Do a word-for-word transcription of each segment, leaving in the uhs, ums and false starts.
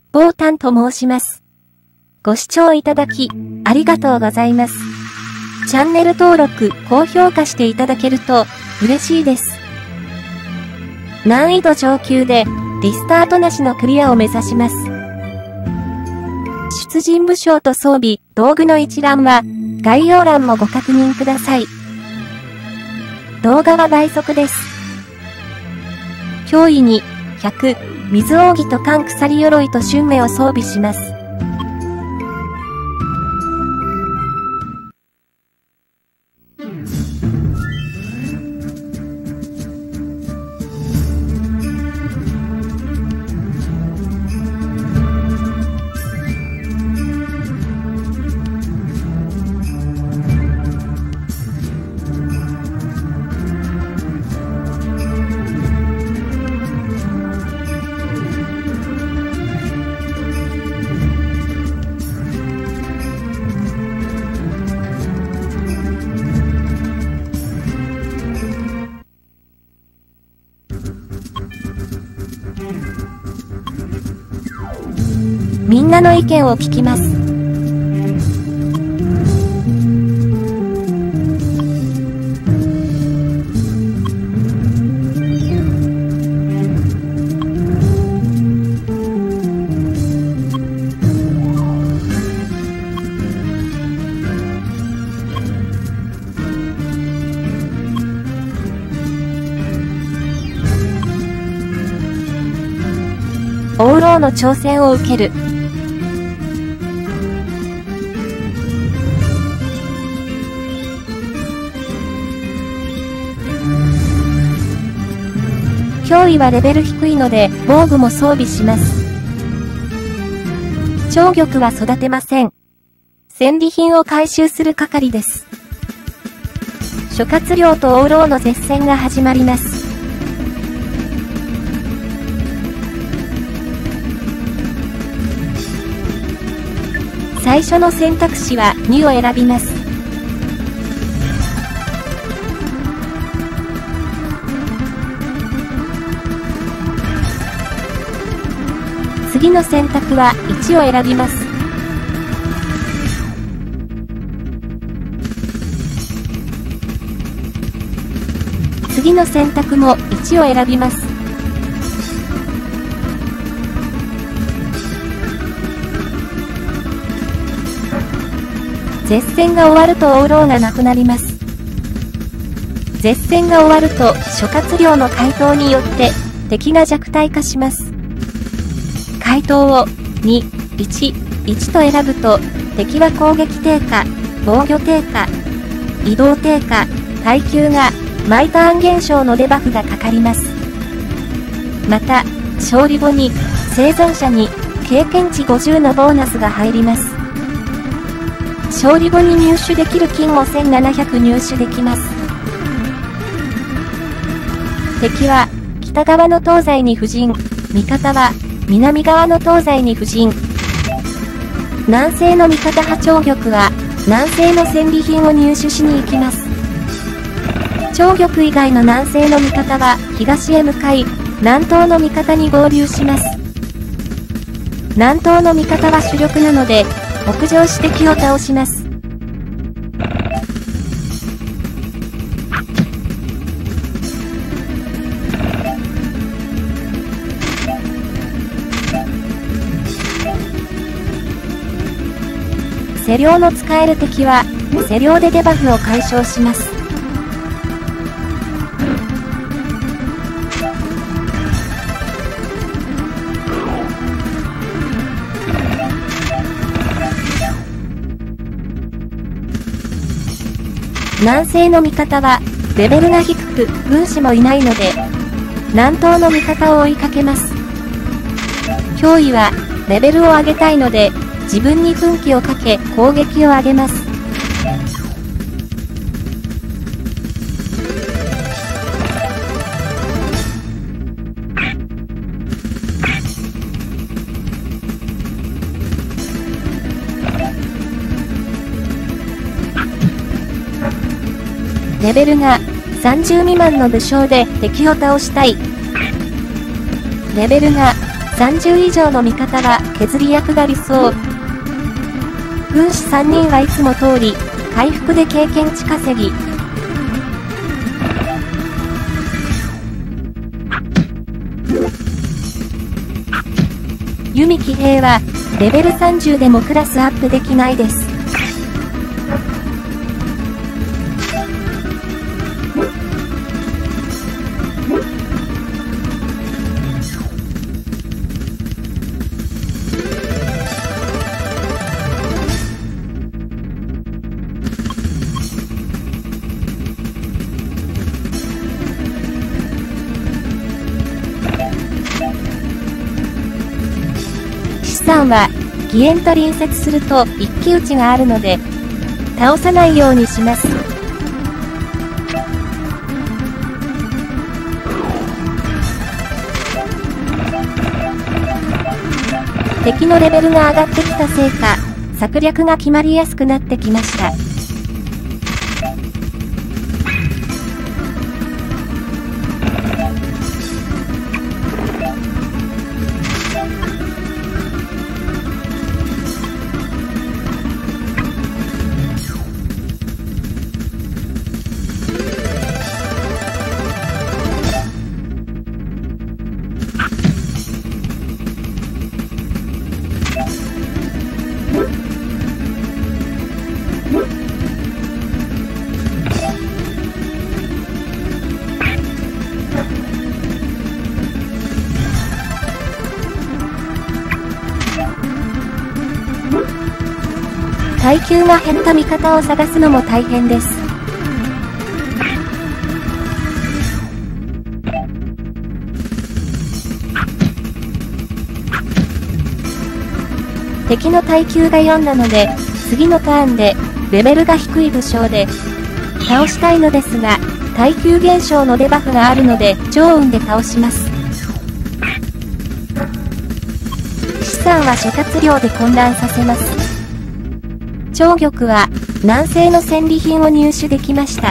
ボータンと申します。ご視聴いただき、ありがとうございます。チャンネル登録、高評価していただけると、嬉しいです。難易度上級で、リスタートなしのクリアを目指します。出陣武将と装備、道具の一覧は、概要欄もご確認ください。動画は倍速です。脅威に、ひゃく、水扇と寒鎖鎧と春目を装備します。みんなの意見を聞きます。オーローの挑戦を受ける。脅威はレベル低いので防具も装備します。超玉は育てません。戦利品を回収する係です。諸葛亮とオーローの絶戦が始まります。最初の選択肢はにを選びます。次の選択はいちを選びます。次の選択もいちを選びます。絶戦が終わるとオーローがなくなります。絶戦が終わると諸葛亮の回答によって敵が弱体化します。回答をに、いち、いちと選ぶと敵は攻撃低下、防御低下、移動低下、耐久が毎ターン減少のデバフがかかります。また、勝利後に生存者に経験値ごじゅうのボーナスが入ります。勝利後に入手できる金もせんななひゃく入手できます。敵は北側の東西に布陣、味方は南側の東西に布陣。南西の味方派超玉は南西の戦利品を入手しに行きます。超玉以外の南西の味方は東へ向かい、南東の味方に合流します。南東の味方は主力なので、北上し敵を倒します。施領の使える敵は、施領でデバフを解消します。南西の味方は、レベルが低く、軍師もいないので、南東の味方を追いかけます。脅威は、レベルを上げたいので、自分に奮起をかけ、攻撃を上げます。レベルがさんじゅう未満の武将で敵を倒したい。レベルがさんじゅう以上の味方は削り役が理想。軍師さんにんはいつも通り、回復で経験値稼ぎ。弓騎兵は、レベルさんじゅうでもクラスアップできないです。資産は、義援と隣接すると一騎打ちがあるので、倒さないようにします。敵のレベルが上がってきたせいか、策略が決まりやすくなってきました。耐久が減った味方を探すのも大変です。敵の耐久がよんなので、次のターンでレベルが低い武将で倒したいのですが、耐久減少のデバフがあるので超運で倒します。資産は諸葛亮で混乱させます。超玉は南西の戦利品を入手できました。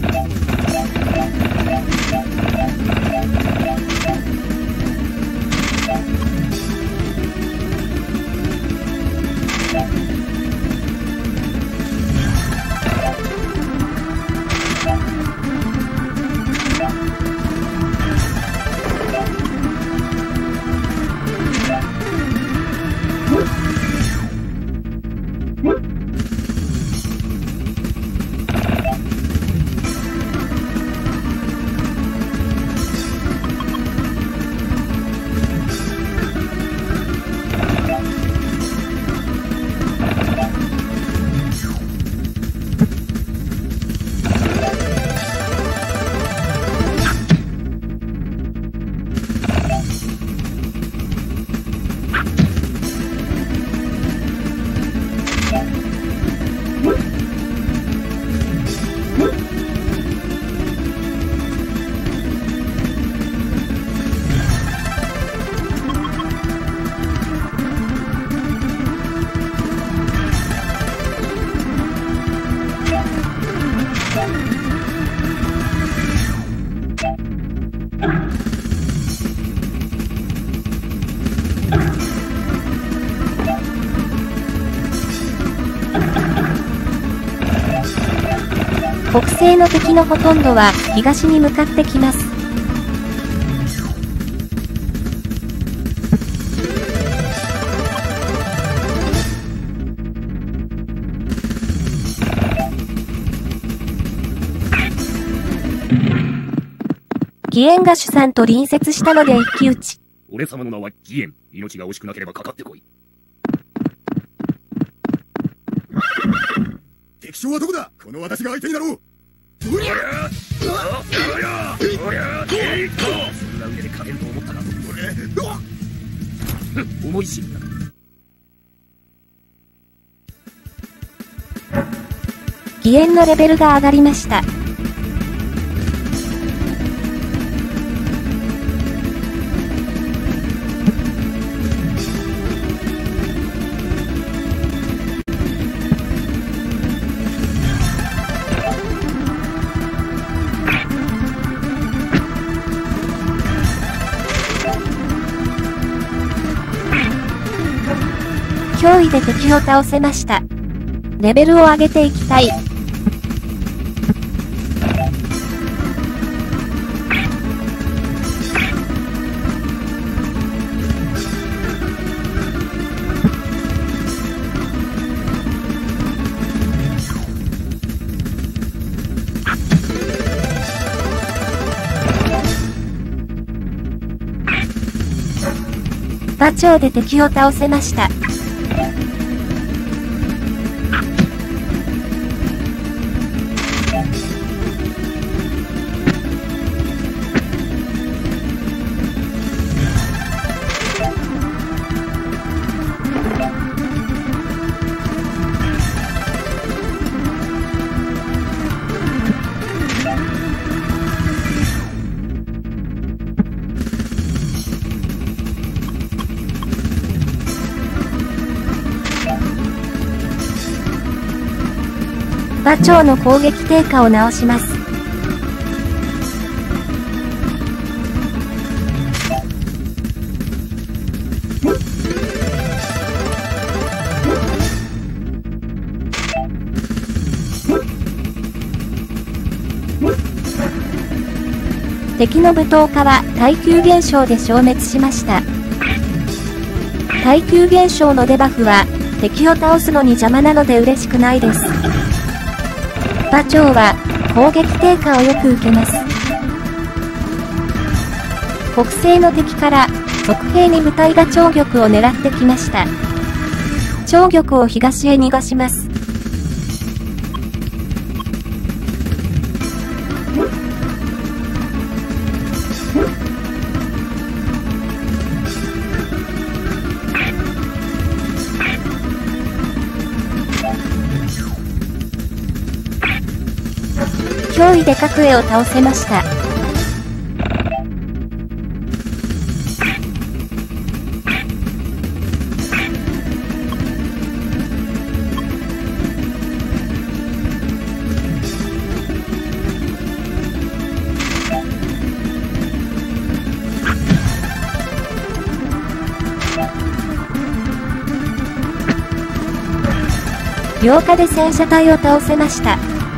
北西の敵のほとんどは東に向かってきます。義援が主産と隣接したので一騎打ち。 俺様の名は義援。命が惜しくなければかかってこい。敵将はどこだ？この私が相手になろう。おりゃおりゃおりゃえいっとそんな腕で勝てると思ったか。俺思い知った。 義援のレベルが上がりました。 脅威で敵を倒せました。レベルを上げていきたい。馬長で敵を倒せました。馬長の攻撃低下を直します。敵の武闘家は耐久減少で消滅しました。耐久減少のデバフは敵を倒すのに邪魔なので嬉しくないです。馬長は攻撃低下をよく受けます。北西の敵から側兵に部隊が長玉を狙ってきました。長玉を東へ逃がします。脅威で角栄を倒せました。両火で戦車隊を倒せました。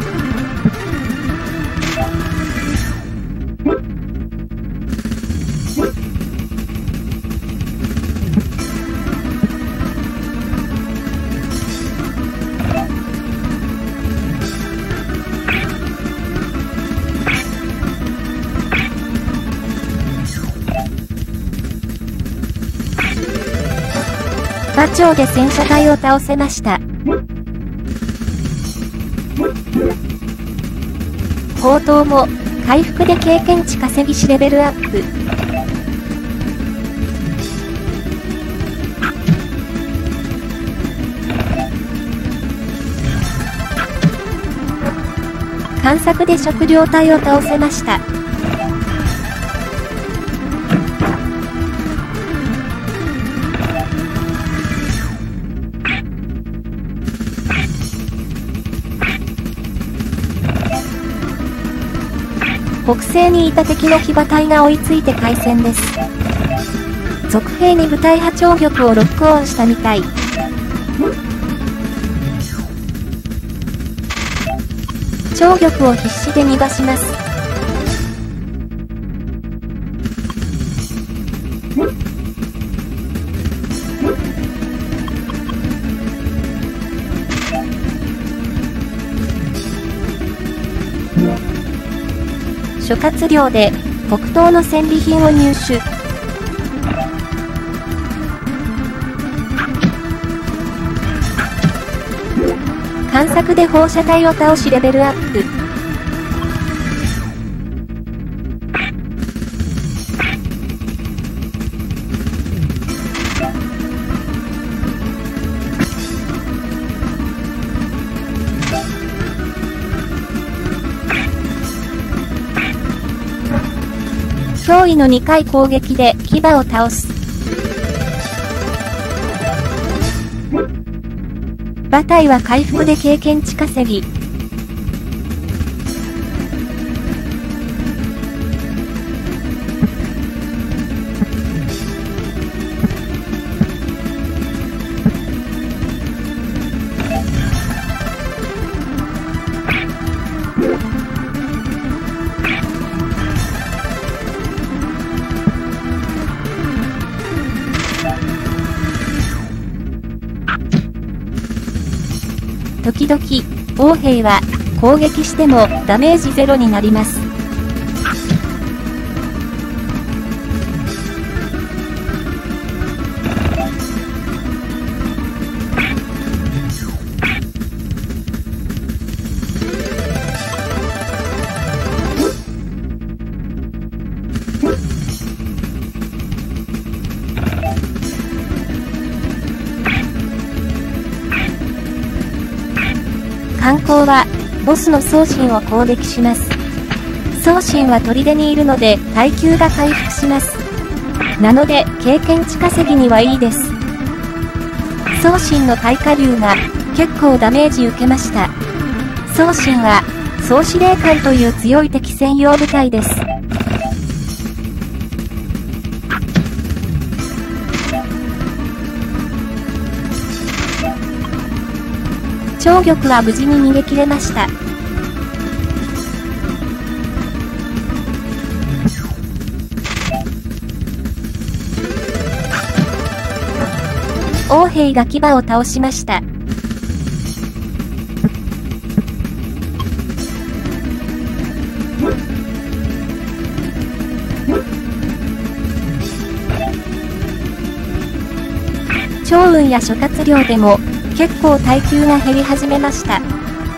馬長で戦車隊を倒せました。砲塔も回復で経験値稼ぎしレベルアップ。探索で食料隊を倒せました。北西にいた敵の騎馬隊が追いついて開戦です。続兵に部隊派長玉をロックオンしたみたい。長玉を必死で逃がします。諸葛亮で北東の戦利品を入手。探索で砲車隊を倒しレベルアップ。脅威のにかい攻撃で騎馬を倒す。馬隊は回復で経験値稼ぎ。 時々、王兵は攻撃してもダメージゼロになります。艦砲は、ボスの送信を攻撃します。送信は砦にいるので耐久が回復します。なので、経験値稼ぎにはいいです。送信の耐火竜が、結構ダメージ受けました。送信は、総司令官という強い敵専用部隊です。張玉は無事に逃げ切れました。王兵が牙を倒しました。趙雲や諸葛亮でも結構耐久が減り始めました。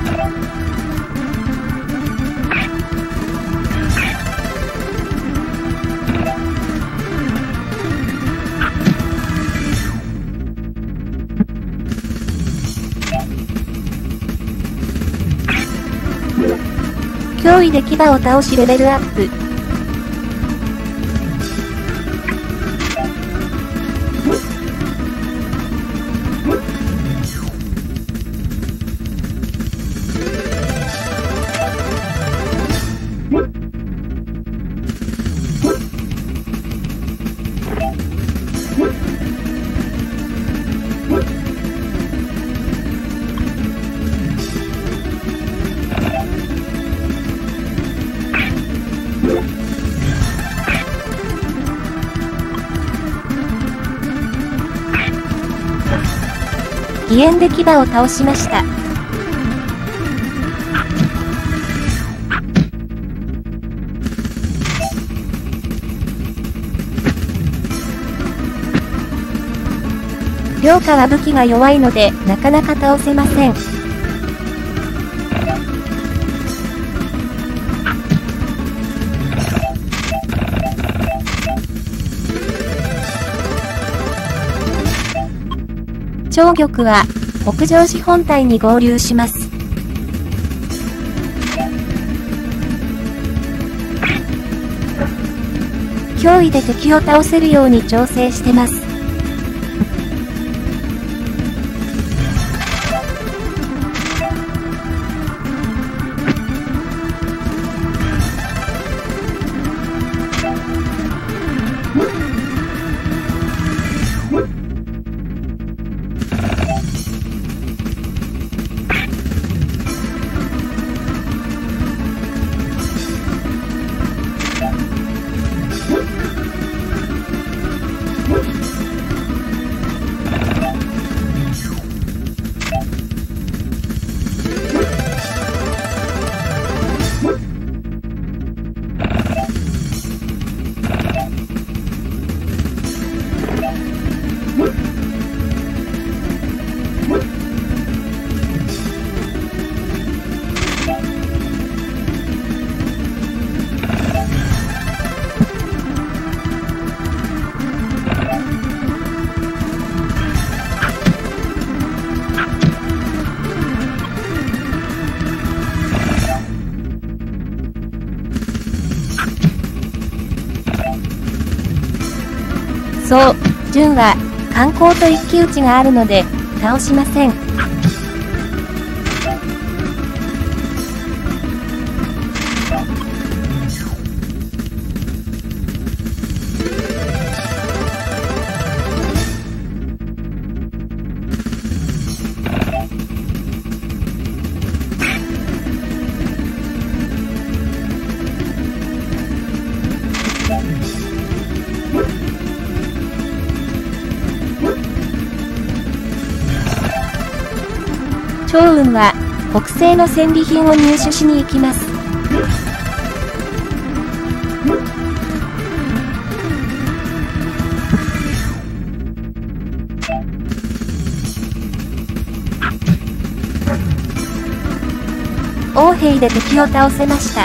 脅威で牙を倒しレベルアップ。義援で牙を倒しました。両家は武器が弱いのでなかなか倒せません。張玉は北条氏本隊に合流します。脅威で敵を倒せるように調整してます。そう、純は観光と一騎打ちがあるので倒しません。 趙雲は北西の戦利品を入手しに行きます。王兵で敵を倒せました。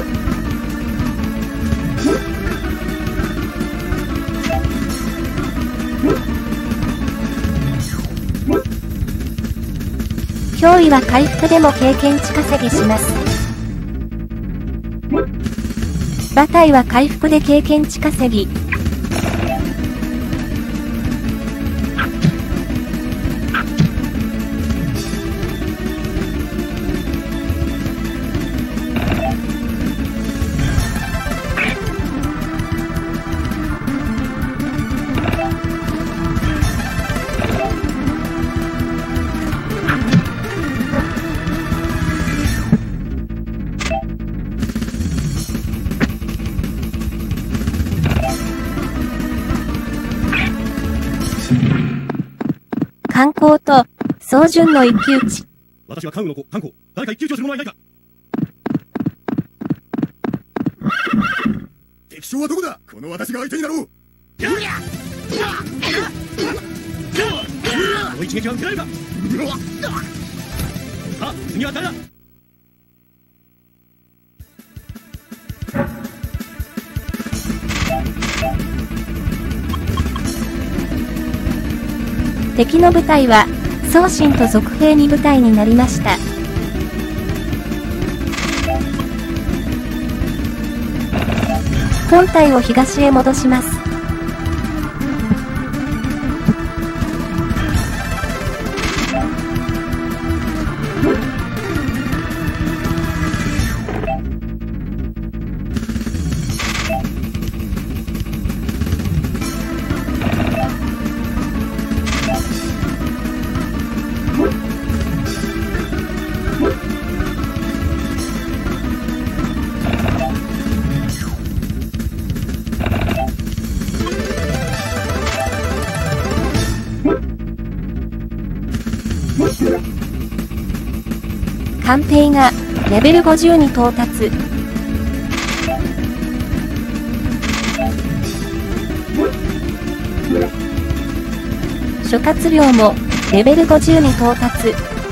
脅威は回復でも経験値稼ぎします。馬隊は回復で経験値稼ぎ。観光と宗純の一騎打ち。 私は関羽の子、関公。誰か一騎打ちをする者はいないか。敵将はどこだ。この私が相手になろう。この一撃は受けられるか。さあ、次は誰だ。 敵の部隊は宗信と賊兵に部隊になりました。本隊を東へ戻します。官兵がレベルごじゅうに到達。諸葛亮もレベルごじゅうに到達。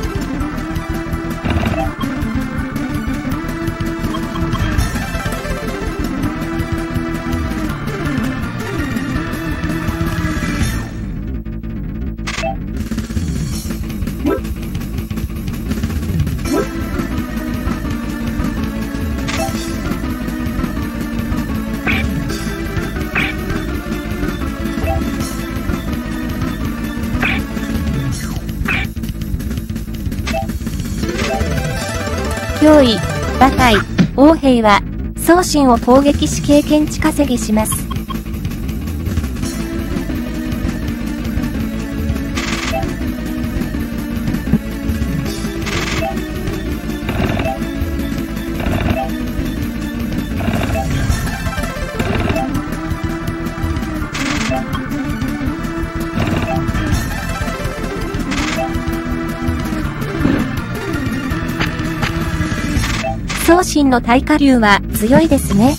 脅威、馬隊、王兵は宗信を攻撃し経験値稼ぎします。宗信の大火竜は強いですね。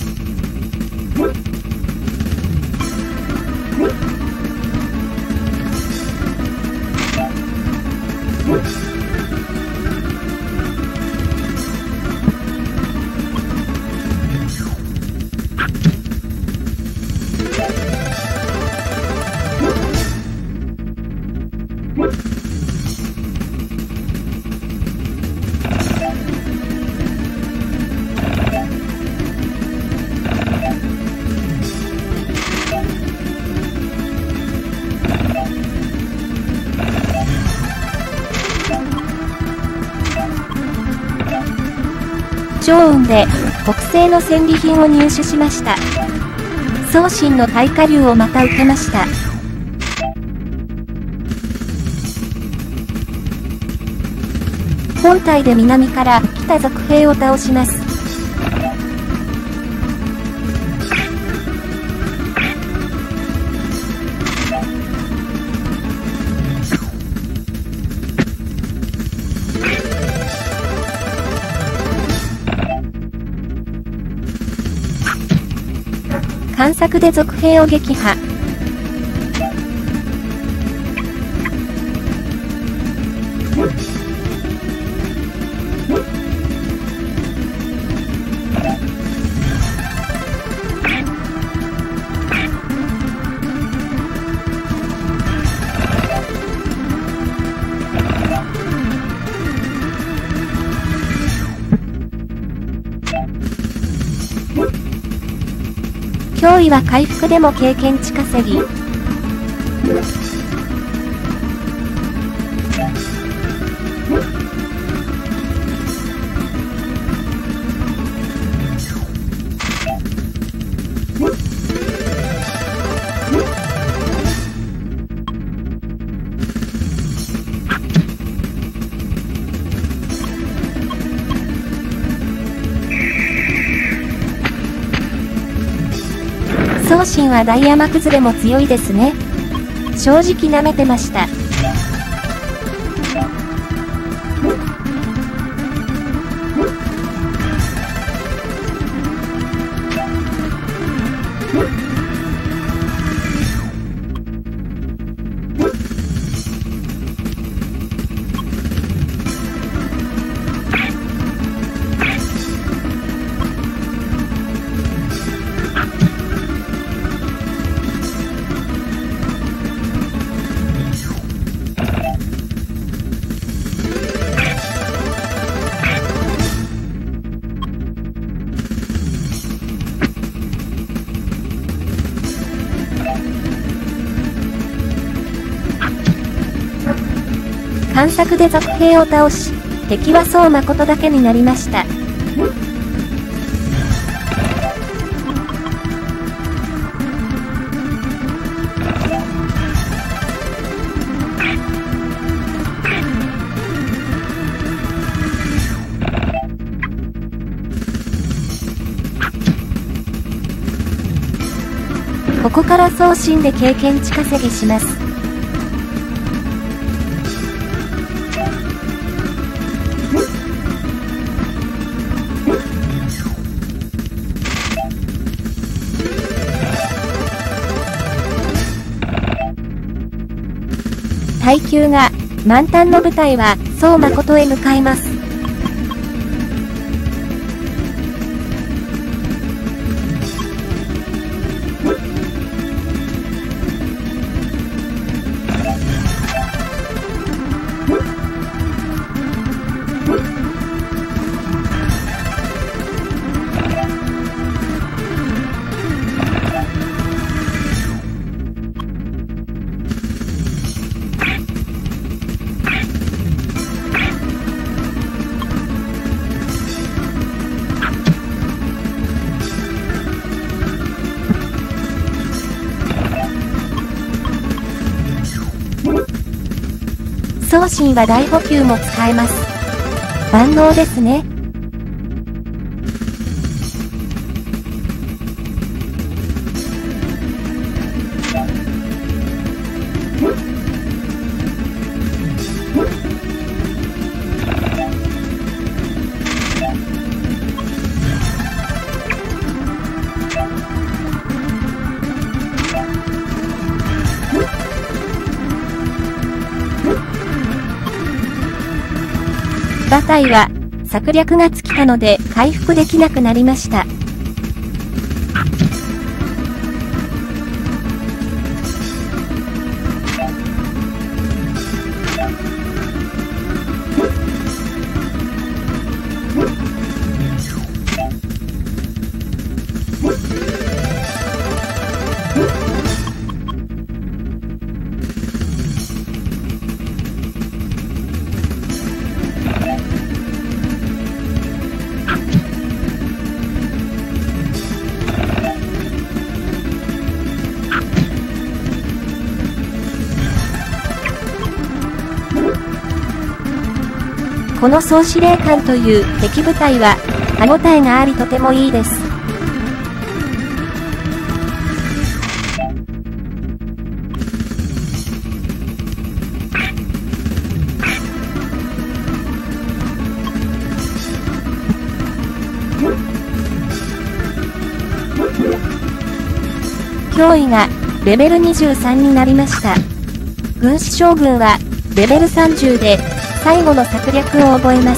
趙雲で北西の戦利品を入手しました。宗信の大火竜をまた受けました。本隊で南から来た賊兵を倒します。 探索で賊兵を撃破。脅威は回復でも経験値稼ぎ。送信はダイヤマ崩れも強いですね。正直舐めてました。探索で賊兵を倒し、敵はそう誠だけになりました。ここから送信で経験値稼ぎします。耐久が満タンの部隊はそう誠へ向かいます。送信は大補給も使えます。万能ですね。馬隊は策略が尽きたので回復できなくなりました。この総司令官という敵部隊は歯ごたえがありとてもいいです。 脅威がレベルにじゅうさんになりました。軍師将軍はレベルさんじゅうで最後の策略を覚えます。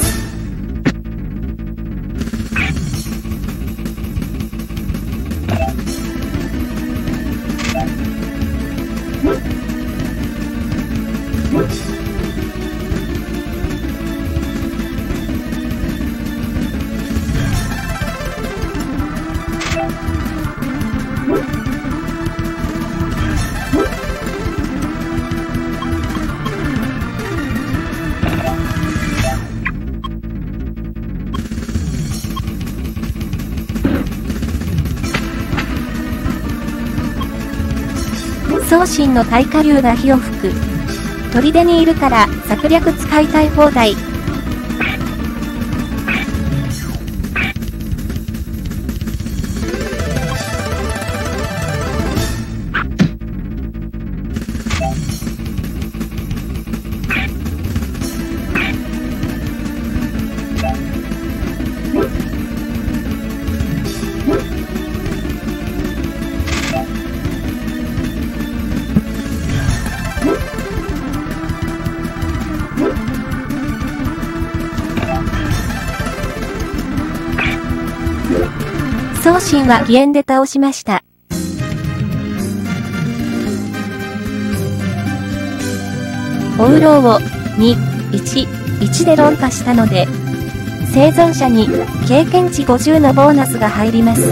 宗神の大火竜が火を吹く。砦にいるから策略使いたい放題。宗神は義援で倒しました。オウロウをに、いち、いちで論破したので、生存者に経験値ごじゅうのボーナスが入ります。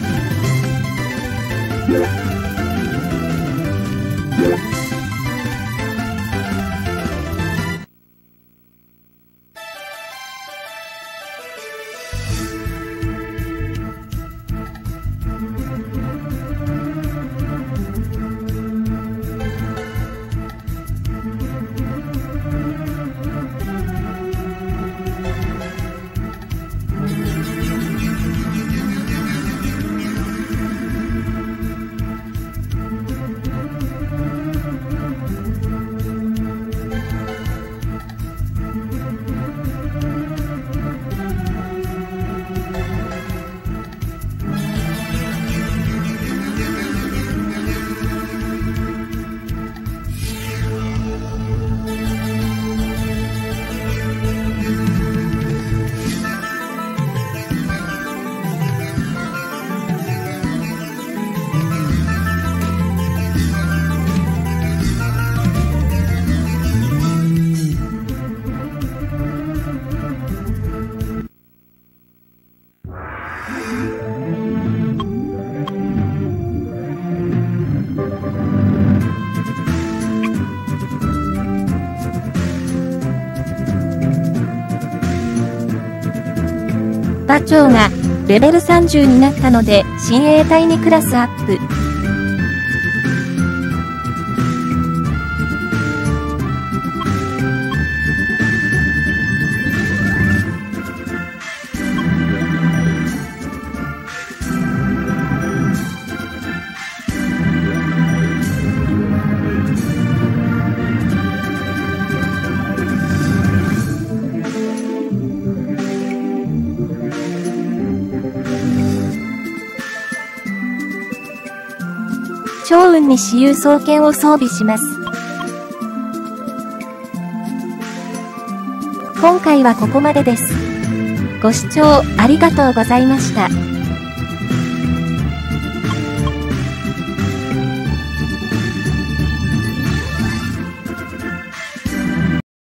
馬長がレベルさんじゅうになったので親衛隊にクラスアップ。趙雲に私有双剣を装備します。今回はここまでです。ご視聴ありがとうございました。